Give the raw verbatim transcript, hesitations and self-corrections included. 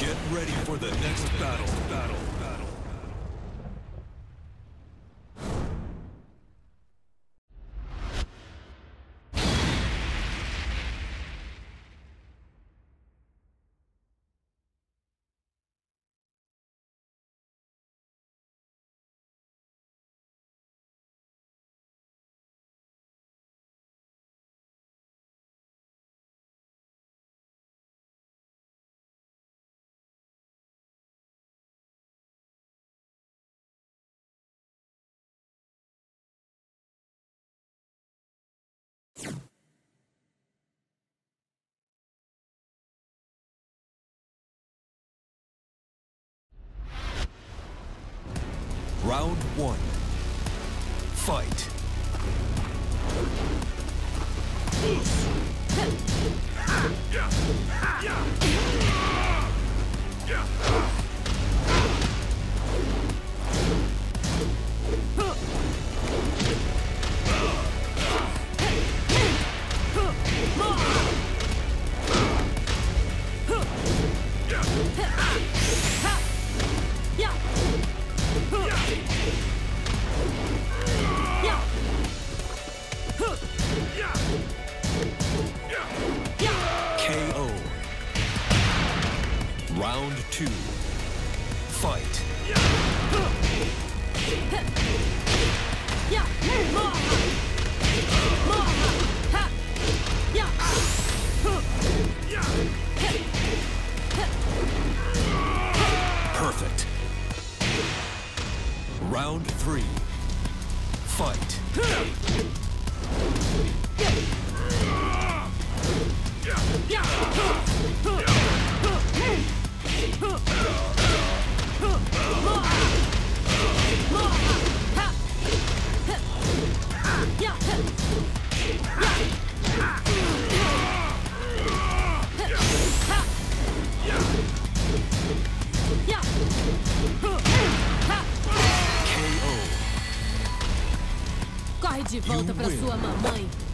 Get ready for the next battle. Battle. Battle. Round one. Fight. K O. Round two. Fight. Perfect. Round three. Fight. Corre de volta pra sua mamãe.